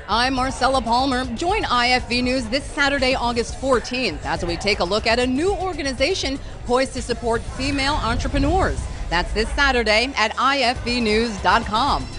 I'm Marcella Palmer. Join IFV News this Saturday, August 14th, as we take a look at a new organization poised to support female entrepreneurs. That's this Saturday at ifvnews.com.